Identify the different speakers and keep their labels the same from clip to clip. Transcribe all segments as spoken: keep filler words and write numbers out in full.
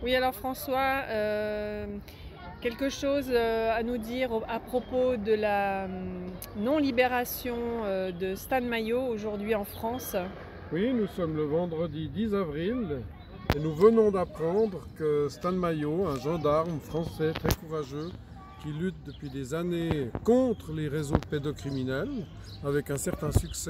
Speaker 1: Oui, alors François, euh, quelque chose euh, à nous dire à propos de la hum, non-libération euh, de Stan Mayo aujourd'hui en France?
Speaker 2: Oui, nous sommes le vendredi dix avril et nous venons d'apprendre que Stan Mayo, un gendarme français très courageux qui lutte depuis des années contre les réseaux pédocriminels avec un certain succès,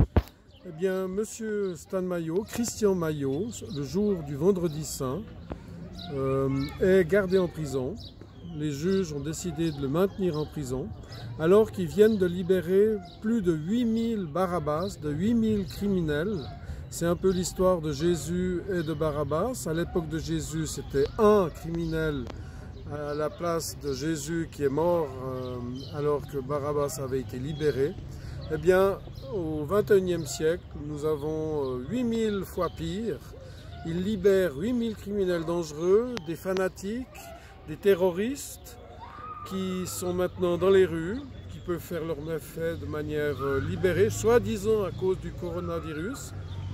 Speaker 2: eh bien, monsieur Stan Mayo, Christian Mayo, le jour du vendredi saint, euh, est gardé en prison. Les juges ont décidé de le maintenir en prison alors qu'ils viennent de libérer plus de huit mille Barabbas, de huit mille criminels. C'est un peu l'histoire de Jésus et de Barabbas. À l'époque de Jésus, c'était un criminel à la place de Jésus qui est mort euh, alors que Barabbas avait été libéré. Eh bien, au vingt et unième siècle, nous avons huit mille fois pire. Il libère huit mille criminels dangereux, des fanatiques, des terroristes qui sont maintenant dans les rues, qui peuvent faire leurs méfaits de manière libérée, soi-disant à cause du coronavirus,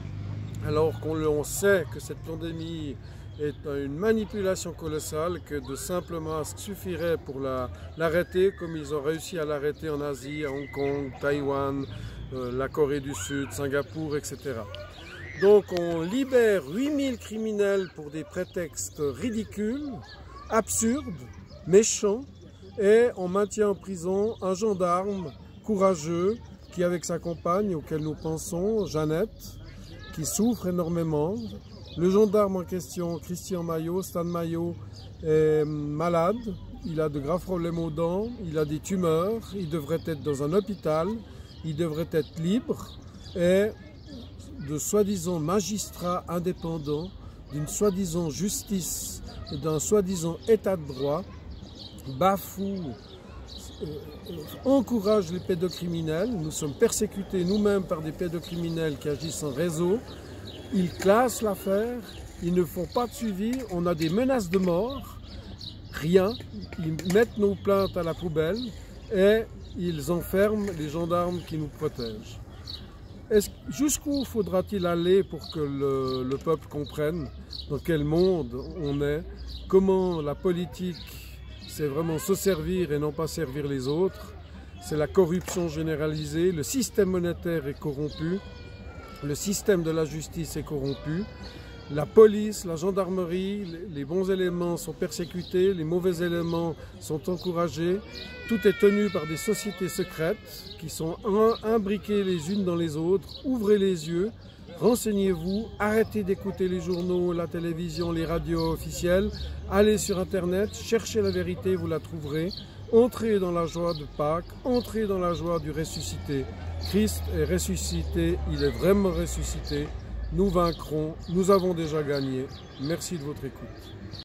Speaker 2: alors qu'on sait que cette pandémie est une manipulation colossale, que de simples masques suffiraient pour l'arrêter, la, comme ils ont réussi à l'arrêter en Asie, à Hong Kong, Taïwan, euh, la Corée du Sud, Singapour, et cetera. Donc on libère huit mille criminels pour des prétextes ridicules, absurdes, méchants, et on maintient en prison un gendarme courageux qui, avec sa compagne, auquel nous pensons, Jeannette, qui souffre énormément. Le gendarme en question, Christian Mayo, Stan Mayo, est malade, il a de graves problèmes aux dents, il a des tumeurs, il devrait être dans un hôpital, il devrait être libre, et de soi-disant magistrats indépendants, d'une soi-disant justice et d'un soi-disant état de droit, bafouent, euh, encouragent les pédocriminels. Nous sommes persécutés nous-mêmes par des pédocriminels qui agissent en réseau. Ils classent l'affaire, ils ne font pas de suivi, on a des menaces de mort, rien. Ils mettent nos plaintes à la poubelle et ils enferment les gendarmes qui nous protègent. Jusqu'où faudra-t-il aller pour que le, le peuple comprenne dans quel monde on est, comment la politique c'est vraiment se servir et non pas servir les autres, c'est la corruption généralisée, le système monétaire est corrompu, le système de la justice est corrompu, la police, la gendarmerie, les bons éléments sont persécutés, les mauvais éléments sont encouragés. Tout est tenu par des sociétés secrètes qui sont imbriquées les unes dans les autres. Ouvrez les yeux, renseignez-vous, arrêtez d'écouter les journaux, la télévision, les radios officielles. Allez sur Internet, cherchez la vérité, vous la trouverez. Entrez dans la joie de Pâques, entrez dans la joie du ressuscité. Christ est ressuscité, il est vraiment ressuscité. Nous vaincrons, nous avons déjà gagné. Merci de votre écoute.